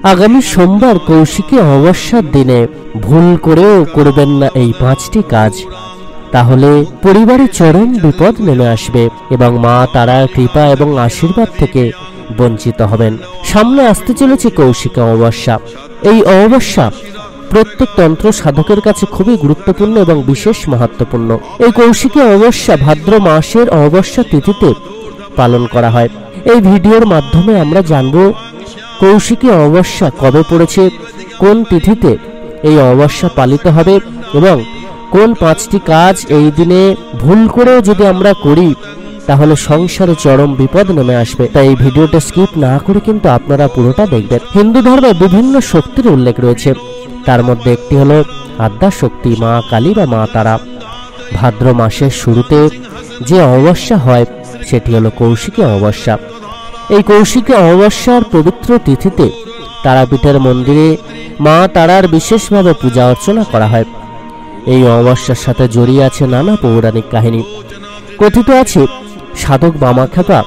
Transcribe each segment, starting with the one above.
আগামী সোমবার কৌশিকী অমাবস্যার দিনে ভুল করেও করবেন না এই 5টি কাজ, তাহলে পরিবারে চরম বিপদ নেমে আসবে এবং মা তারার কৃপা এবং আশীর্বাদ থেকে বঞ্চিত হবেন। সামনে আসতে চলেছে কৌশিকী অমাবস্যা। এই অমাবস্যা প্রত্যেক তন্ত্র সাধকের কাছে খুবই গুরুত্বপূর্ণ এবং বিশেষ মহত্বপূর্ণ। এই কৌশিকী অমাবস্যা ভাদ্র মাসের অমাবস্যা তিথিতে পালন করা হয়। এই ভিডিওর মাধ্যমে আমরা জানব কৌশিকী অমাবস্যা কবে পড়েছে, কোন তিথিতে এই অমাবস্যা পালিত হবে এবং কোন 5টি কাজ এই দিনে ভুল করেও যদি আমরা করি তাহলে সংসারে চরম বিপদ নেমে আসবে। তাই এই ভিডিওটা স্কিপ না করে কিন্তু আপনারা পুরোটা দেখবেন। হিন্দু ধর্মে বিভিন্ন শক্তির উল্লেখ রয়েছে, তার মধ্যে একটি হলো আদ্যা শক্তি মা কালী বা মা তারা। ভাদ্র মাসের শুরুতে যে অমাবস্যা হয় সেটি হলো কৌশিকী অমাবস্যা। এই কৌশিকী অমাবস্যার পবিত্র তিথিতে তারাপীঠের মন্দিরে মা তারার বিশেষভাবে পূজা অর্চনা করা হয়। এই অমাবস্যার সাথে জড়িয়ে আছে নানা পৌরাণিক কাহিনী। কথিত আছে সাধক বামাখ্যাপা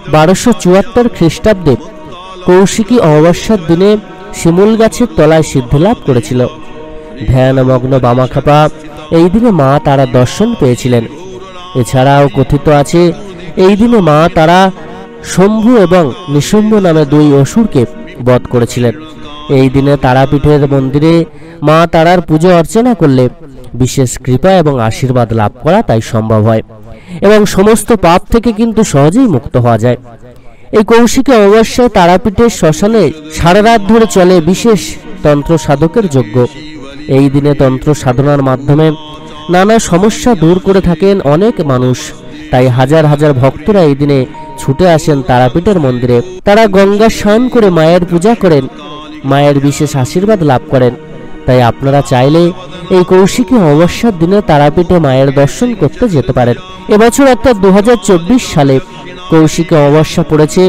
1274 খ্রিস্টাব্দে কৌশিকী অমাবস্যার দিনে শিমুল গাছের তলায় সিদ্ধিলাভ করেছিল। ধ্যানমগ্ন বামাখ্যাপা এই দিনে মা তারা দর্শন পেয়েছিলেন। এছাড়াও কথিত আছে এই দিনে মা তারা শম্ভু এবং নিশুম্ভ নামে 2 অসুরকে বধ করেছিলেন। এই দিনে তারাপীঠের মন্দিরে মা তারার পুজো অর্চনা করলে বিশেষ কৃপা এবং আশীর্বাদ লাভ করা তাই সম্ভব হয় এবং সমস্ত পাপ থেকে কিন্তু সহজেই মুক্ত হওয়া যায়। এই কৌশিকী অমাবস্যায় তারাপীঠের শ্মশানে সারা রাত ধরে চলে বিশেষ তন্ত্র সাধকের যজ্ঞ। এই দিনে তন্ত্র সাধনার মাধ্যমে নানা সমস্যা দূর করে থাকেন অনেক মানুষ। তাই হাজার হাজার ভক্তরা এই দিনে ছুটে আসেন তারাপীঠের মন্দিরে। তারা গঙ্গা স্নান করে মায়ের পূজা করেন, মায়ের বিশেষ আশীর্বাদ লাভ করেন। তাই আপনারা চাইলে এই কৌশিকী অমাবস্যার দিনে তারাপীঠে মায়ের দর্শন করতে যেতে পারেন। এবছর অর্থাৎ 2024 সালে কৌশিকী অমাবস্যা পড়েছে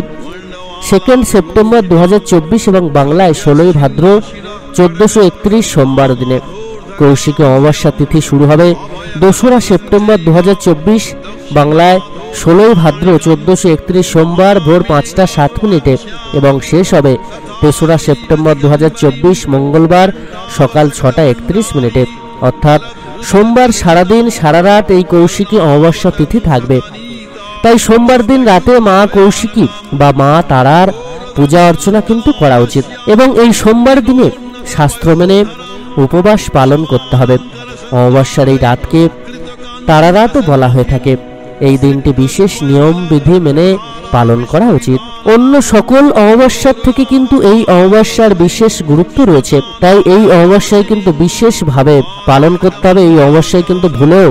2 সেপ্টেম্বর 2024 এবং বাংলায় 16 ভাদ্র 1431 সোমবার দিনে। কৌশিকী অমাবস্যা তিথি শুরু হবে 2রা সেপ্টেম্বর 2024, বাংলায় 16 ভাদ্র 1431 সোমবার ভোর 5টা 7 মিনিটে এবং শেষ হবে 3রা সেপ্টেম্বর 2024 মঙ্গলবার সকাল 6টা 31 মিনিটে। অর্থাৎ সোমবার সারাদিন সারা রাত এই কৌশিকী অমাবস্যা তিথি থাকবে। তাই সোমবার দিন রাতে মা কৌশিকী বা মা তারার পূজা অর্চনা কিন্তু করা উচিত এবং এই সোমবার দিনে শাস্ত্র মেনে উপবাস পালন করতে হবে। অমাবস্যার এই রাতকে তারা রাতও বলা হয়ে থাকে। এই দিনটি বিশেষ নিয়ম বিধি মেনে পালন করা উচিত। অন্য সকল অমাবস্যার থেকে কিন্তু এই অমাবস্যার বিশেষ গুরুত্ব রয়েছে। তাই এই অমাবস্যায় কিন্তু বিশেষভাবে পালন করতে হবে। এই অমাবস্যায় কিন্তু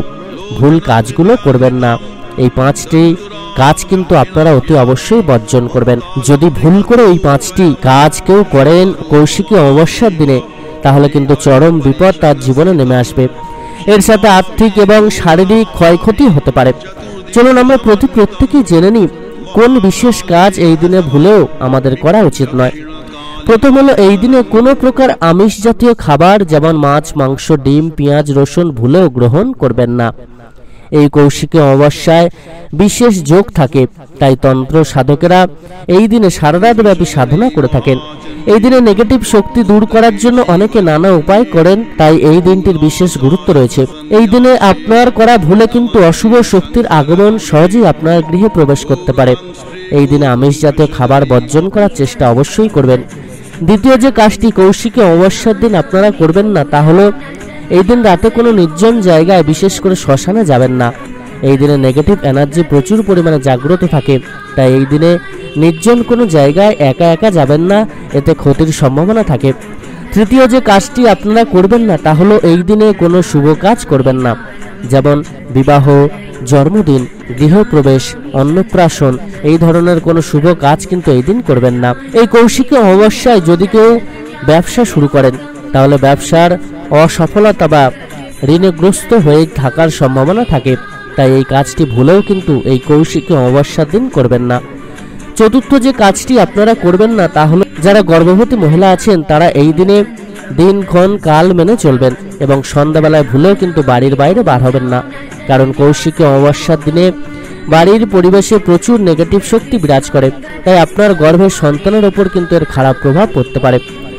ভুল কাজগুলো করবেন না। এই 5টি কাজ কিন্তু আপনারা অতি অবশ্যই বর্জন করবেন। যদি ভুল করে এই 5টি কাজ কেউ করেন কৌশিকী অমাবস্যার দিনে তাহলে কিন্তু চরম বিপদ তার জীবনে নেমে আসবে। এর সাথে আর্থিক এবং শারীরিক ক্ষয়ক্ষতি হতে পারে। চলুন আমরা প্রত্যেকেই জেনে নিই কোন বিশেষ কাজ এই দিনে ভুলেও আমাদের করা উচিত নয়। প্রথম হলো এই দিনে কোনো প্রকার আমিষ জাতীয় খাবার যেমন মাছ, মাংস, ডিম, পেঁয়াজ, রসুন ভুলেও গ্রহণ করবেন না। এই কৌশিকী অমাবস্যায় বিশেষ যোগ থাকে, তাই তন্ত্র সাধকেরা এই দিনে সারা রাত ব্যাপী সাধনা করে থাকেন। এই দিনে নেগেটিভ শক্তি দূর করার জন্য অনেকে নানা উপায় করেন, তাই এই দিনটির বিশেষ গুরুত্ব রয়েছে। এই দিনে আপনার করা ভুলে কিন্তু অশুভ শক্তির আগমন সহজেই আপনার গৃহে প্রবেশ করতে পারে। এই দিনে আমিষ জাতীয় খাবার বর্জন করার চেষ্টা অবশ্যই করবেন। দ্বিতীয় যে কাজটি কৌশিকী অমাবস্যার দিন আপনারা করবেন না তা হলো এই দিন রাতে কোনো নির্জন জায়গায় বিশেষ করে শ্মশানে যাবেন না। এই দিনে নেগেটিভ এনার্জি প্রচুর পরিমাণে জাগ্রত থাকে, তাই এই দিনে নির্জন কোনো জায়গায় একা একা যাবেন না, এতে ক্ষতির সম্ভাবনা থাকে। তৃতীয় যে কাজটি আপনারা করবেন না তা হলো এই দিনে কোনো শুভ কাজ করবেন না, যেমন বিবাহ, জন্মদিন, গৃহপ্রবেশ, অন্নপ্রাশন এই ধরনের কোনো শুভ কাজ কিন্তু এই দিন করবেন না। এই কৌশিকী অমাবস্যায় যদি কেউ ব্যবসা শুরু করেন তাহলে ব্যবসার অসফলতা বা ঋণগ্রস্ত হয়ে থাকার সম্ভাবনা থাকে, তাই এই কাজটি ভুলেও কিন্তু এই কৌশিকী অমাবস্যার দিন করবেন না। চতুর্থ যে কাজটি আপনারা করবেন না তা হলো যারা গর্ভবতী মহিলা আছেন তারা এই দিনে দিনক্ষণ কাল মেনে চলবেন এবং সন্ধ্যাবেলায় ভুলেও কিন্তু বাড়ির বাইরে বার হবেন না, কারণ কৌশিকী অমাবস্যার দিনে বাড়ির পরিবেশে প্রচুর নেগেটিভ শক্তি বিরাজ করে, তাই আপনার গর্ভের সন্তানের ওপর কিন্তু এর খারাপ প্রভাব পড়তে পারে।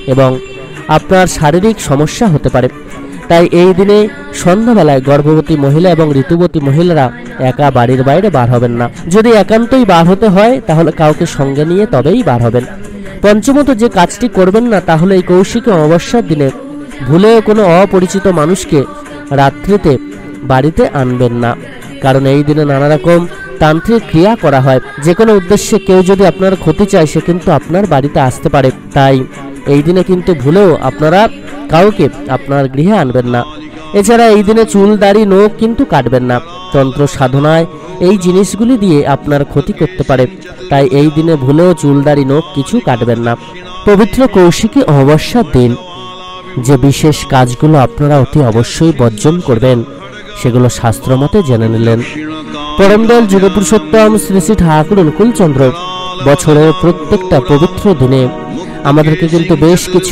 এবং আপনার শারীরিক সমস্যা হতে পারে। তাই এই দিনে সন্ধ্যাবেলায় গর্ভবতী মহিলা এবং ঋতুবতী মহিলারা একা বাড়ির বাইরে বার হবেন না। যদি একান্তই বার হতে হয় তাহলে কাউকে সঙ্গে নিয়ে তবেই বার হবেন। পঞ্চমত যে কাজটি করবেন না তা হলো এই কৌশিকী অমাবস্যার দিনে ভুলেও কোনো অপরিচিত মানুষকে রাত্রিতে বাড়িতে আনবেন না, কারণ এই দিনে নানা রকম তান্ত্রিক ক্রিয়া করা হয়। যে কোনো উদ্দেশ্যে কেউ যদি আপনার ক্ষতি চায় সে কিন্তু আপনার বাড়িতে আসতে পারে। তাই এই দিনে কিন্তু ভুলেও আপনারা কাউকে আপনার গৃহে আনবেন না। এছাড়া এই দিনে চুল দাড়ি নখ কিন্তু কাটবেন না। তন্ত্র সাধনায় এই জিনিসগুলি দিয়ে আপনার ক্ষতি করতে পারে, তাই এই দিনে ভুলেও চুল দাড়ি নখ কিছু কাটবেন না। পবিত্র কৌশিকী অমাবস্যার দিন যে বিশেষ কাজগুলো আপনারা অতি অবশ্যই বর্জন করবেন সেগুলো শাস্ত্রমতে জেনে নিলেন। পরমদয়াল যুগপুরুষোত্তম শ্রী শ্রী ঠাকুর অনুকূলচন্দ্র বছরের প্রত্যেকটা পবিত্র দিনে আমাদেরকে কিন্তু বেশ কিছু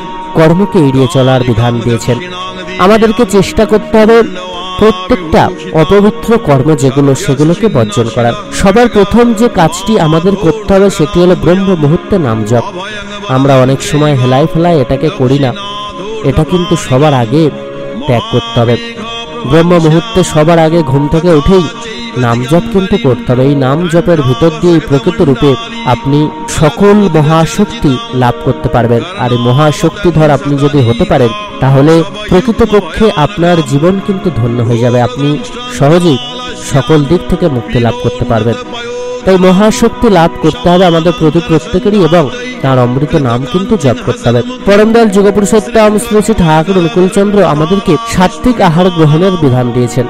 কর্মকে এড়িয়ে চলার বিধান দিয়েছেন। আমাদেরকে চেষ্টা করতে হবে প্রত্যেকটা অপবিত্র কর্ম যেগুলো সেগুলোকে বর্জন করার। সবার প্রথম যে কাজটি আমাদের করতে হবে সেটি হলো ব্রহ্ম মুহূর্তে নাম জপ। আমরা অনেক সময় হেলাই ফেলাই এটাকে করি না, এটা কিন্তু সবার আগে ত্যাগ করতে হবে। ব্রহ্ম মুহূর্তে সবার আগে ঘুম থেকে উঠেই নাম জপ কিন্তু করতে হবে। এই নাম জপের ভিতর দিয়ে প্রকৃত রূপে আপনি সকল মহাশক্তি লাভ করতে পারবেন। আর এই মহাশক্তিধর আপনি যদি হতে পারেন তাহলে প্রকৃতপক্ষে আপনার জীবন কিন্তু ধন্য হয়ে যাবে। আপনি সহজেই সকল দিক থেকে মুক্তি লাভ করতে পারবেন। তাই মহাশক্তি লাভ করতে হবে আমাদের প্রত্যেকেরই এবং তার অমৃত নাম কিন্তু জপ করতে হবে। পরমদয়াল যুগপুরুষোত্তম শ্রী শ্রী ঠাকুর অনুকূলচন্দ্র আমাদেরকে সাত্বিক আহার গ্রহণের বিধান দিয়েছেন।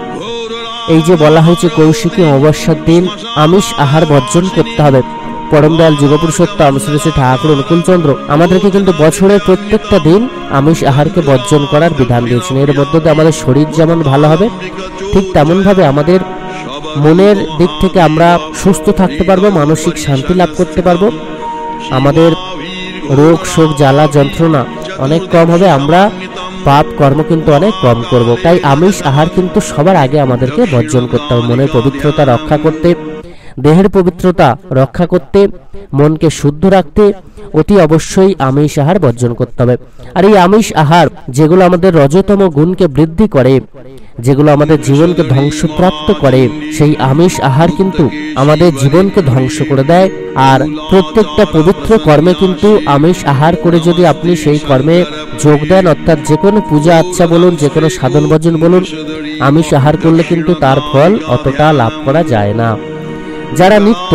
এই যে বলা হয়েছে কৌশিকী অমাবস্যার দিন আমিষ আহার বর্জন করতে হবে, পরমদয়াল যুগপুরুষোত্তম শ্রী শ্রী ঠাকুর অনুকূলচন্দ্র আমাদেরকে কিন্তু বছরের প্রত্যেকটা দিন আমিষ আহারকে বর্জন করার বিধান দিয়েছেন। এর মধ্যে দিয়ে আমাদের শরীর যেমন ভালো হবে, ঠিক তেমন ভাবে আমাদের মনের দিক থেকে আমরা সুস্থ থাকতে পারবো, মানসিক শান্তি লাভ করতে পারবো, আমাদের রোগ শোক জ্বালা যন্ত্রণা অনেক কম হবে, আমরা পাপ কর্ম কিন্তু অনেক কম করব। তাই আমিষ আহার কিন্তু সবার আগে আমাদেরকে বর্জন করতে হবে। মনের পবিত্রতা রক্ষা করতে, দেহের পবিত্রতা রক্ষা করতে, মনকে শুদ্ধ রাখতে অতি অবশ্যই আমিষ আহার বর্জন করতে হবে। আর এই আমিষ আহার যেগুলো আমাদের রজতম গুণকে বৃদ্ধি করে, যেগুলো আমাদের জীবনকে ধ্বংসপ্রাপ্ত করে, সেই আমিষ আহার কিন্তু আমাদের জীবনকে ধ্বংস করে দেয়। আর প্রত্যেকটা পবিত্র কর্মে কিন্তু আমিষ আহার করে যদি আপনি সেই কর্মে যোগ দেন, অর্থাৎ যে কোনো পূজা আচ্ছা বলুন, যে কোনো সাধন ভজন বলুন, আমিষ আহার করলে কিন্তু তার ফল অতটা লাভ করা যায় না। যারা নিত্য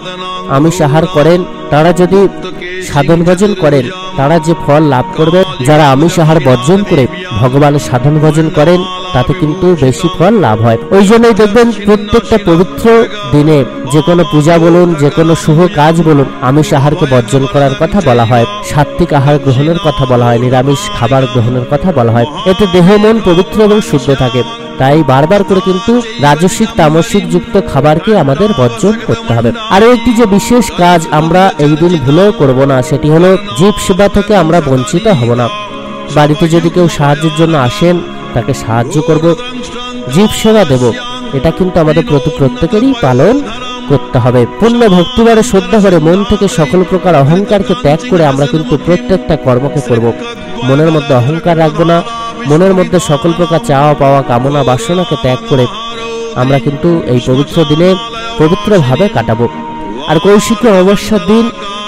আমিষ আহার করেন তারা যদি সাধন ভজন করেন তারা যে ফল লাভ করবে, যারা আমিষ আহার বর্জন করে ভগবানের সাধন ভজন করেন তাতে কিন্তু বেশি ফল লাভ হয়। ওই জন্যই দেখবেন প্রত্যেকটা পবিত্র দিনে যে কোনো পূজা বলুন, যে কোনো শুভ কাজ বলুন, আমিষ আহারকে বর্জন করার কথা বলা হয়, সাত্বিক আহার গ্রহণের কথা বলা হয়, নিরামিষ খাবার গ্রহণের কথা বলা হয়। এতে দেহ মন পবিত্র এবং শুদ্ধ থাকে। তাই বারবার করে কিন্তু রাজসিক তামসিক যুক্ত খাবারকে আমাদের বর্জন করতে হবে। আরো একটি যে বিশেষ কাজ আমরা এই দিন ভুলেও করব না, সেটি হলো জীব সেবা থেকে আমরা বঞ্চিত হব না। বাড়িতে যদি কেউ সাহায্যের জন্য আসেন তাকে সাহায্য করব, জীব সেবা দেব, এটা কিন্তু আমাদের প্রত্যেকেরই পালন করতে হবে। পূর্ণ ভক্তিবারে শ্রদ্ধা করে মন থেকে সকল প্রকার অহংকারকে ত্যাগ করে আমরা কিন্তু প্রত্যেকটা কর্মকে করব। মনের মধ্যে অহংকার রাখবো না, মনের মধ্যে সকল প্রকার চাওয়া পাওয়া কামনা বাসনাকে ত্যাগ করে আমরা কিন্তু এই পবিত্র দিনে পবিত্রভাবে কাটাবো। আর কৌশিকী অমাবস্যার দিন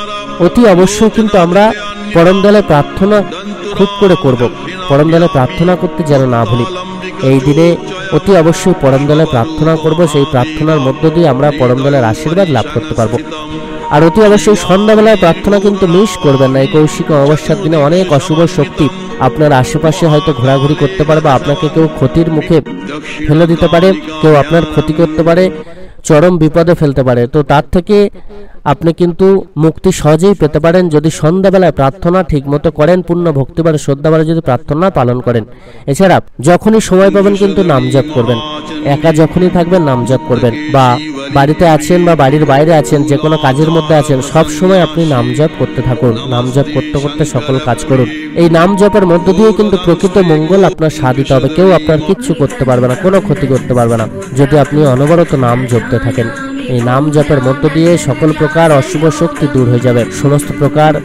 অতি অবশ্যই কিন্তু আমরা পরমদয়ালে প্রার্থনা খুব করে করব। পরমদয়ালে প্রার্থনা করতে যেন না ভুলি। এই দিনে অতি অবশ্যই পরমদয়ালে প্রার্থনা করব, সেই প্রার্থনার মধ্য দিয়ে আমরা পরমদয়ালের আশীর্বাদ লাভ করতে পারবো। আর অতি অবশ্যই সন্ধ্যাবেলায় প্রার্থনা কিন্তু মিস করবেন না। এই কৌশিকী অমাবস্যার দিনে অনেক অশুভ শক্তি আপনার আশেপাশে হয়তো ঘোরাঘুরি করতে পারে, বা আপনাকে কেউ ক্ষতির মুখে ফেলে দিতে পারে, কেউ আপনার ক্ষতি করতে পারে, চরম বিপদে ফেলতে পারে। তো তার থেকে আপনি কিন্তু মুক্তি সহজেই পেতে পারেন যদি সন্ধ্যাবেলায় প্রার্থনা ঠিক মতো করেন, পূর্ণ ভক্তিবারে শ্রদ্ধাবারে যদি প্রার্থনা পালন করেন। এছাড়া যখনই সময় পাবেন কিন্তু নাম জপ করবেন, একা যখনই থাকবেন নাম জপ করবেন, বা বাড়িতে আছেন বা বাড়ির বাইরে আছেন, যে কোনো কাজের মধ্যে আছেন, সব সময় আপনি নাম জপ করতে থাকুন। নাম জপ করতে করতে সকল কাজ করুন। এই নাম জপের মধ্য দিয়ে কিন্তু প্রকৃত মঙ্গল আপনার সাধিত হবে। কেউ আপনার কিচ্ছু করতে পারবে না, কোনো ক্ষতি করতে পারবে না, যদি আপনি অনবরত নাম জপতে থাকেন। এই নাম জপের মধ্য দিয়ে সকল প্রকার অশুভ শক্তি দূর হয়ে যাবে, সমস্ত প্রকার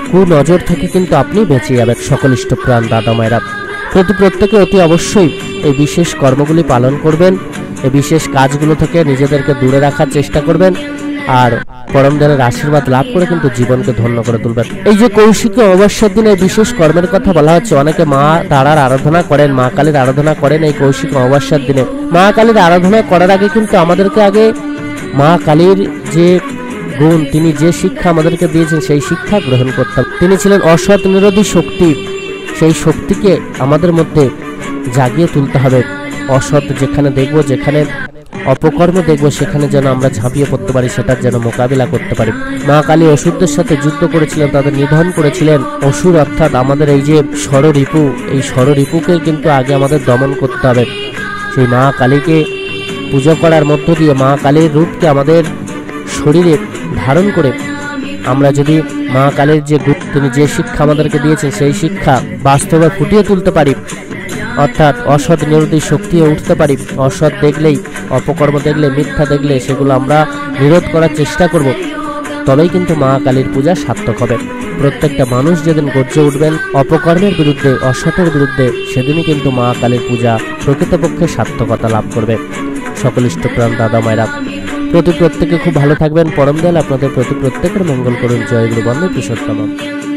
কুনজর থেকে কিন্তু আপনি বেঁচে যাবেন। সকল ইষ্টপ্রাণ দাদা মায়েরা, প্রত্যেকে অতি অবশ্যই এই বিশেষ কর্মগুলি পালন করবেন, এই বিশেষ কাজগুলো থেকে নিজেদেরকে দূরে রাখার চেষ্টা করবেন, আর পরম দয়ালের আশীর্বাদ লাভ করে কিন্তু জীবনকে ধন্য করে তুলবেন। এই যে কৌশিকী অমাবস্যার দিনে বিশেষ কর্মের কথা বলা হচ্ছে, অনেকে মা তারার আরাধনা করেন, মা কালীর আরাধনা করেন এই কৌশিকী অমাবস্যার দিনে। মা কালীর আরাধনা করার আগে কিন্তু আমাদেরকে আগে মা কালীর যে গুণ, তিনি যে শিক্ষা আমাদেরকে দিয়েছেন সেই শিক্ষা গ্রহণ করতাম। তিনি ছিলেন অসৎ নিরোধী শক্তি, সেই শক্তিকে আমাদের মধ্যে জাগিয়ে তুলতে হবে। অসৎ যেখানে দেখব, যেখানে অপকর্ম দেখব, সেখানে যেন আমরা ঝাঁপিয়ে পড়তে পারি, সেটার যেন মোকাবিলা করতে পারি। মা কালী অসুরদের সাথে যুদ্ধ করেছিলেন, তাদের নিধন করেছিলেন। অসুর অর্থাৎ আমাদের এই যে ষড়রিপু, এই ষড়রিপুকে কিন্তু আগে আমাদের দমন করতে হবে। সেই মা কালীকে পুজো করার মধ্য দিয়ে, মা কালীর রূপকে আমাদের শরীরে ধারণ করে আমরা যদি মা কালীর যে তিনি যে শিক্ষা আমাদেরকে দিয়েছেন সেই শিক্ষা বাস্তবে ফুটিয়ে তুলতে পারি, অর্থাৎ অসৎ নিরোধী শক্তি হয়ে উঠতে পারি। অসৎ দেখলেই, অপকর্ম দেখলে, মিথ্যা দেখলে সেগুলো আমরা নিরোধ করার চেষ্টা করব, তবেই কিন্তু মা কালীর পূজা সার্থক হবে। প্রত্যেকটা মানুষ যেদিন গর্জে উঠবেন অপকর্মের বিরুদ্ধে, অসতের বিরুদ্ধে, সেদিনই কিন্তু মা কালীর পূজা প্রকৃতপক্ষে সার্থকতা লাভ করবে। সকল ইষ্টপ্রাণ দাদা মায়েরা, প্রত্যেকে খুব ভালো থাকবেন। পরম দয়াল আপনাদের প্রত্যেকের মঙ্গল করুন। জয় গুরু বন্দে পুরুষোত্তম।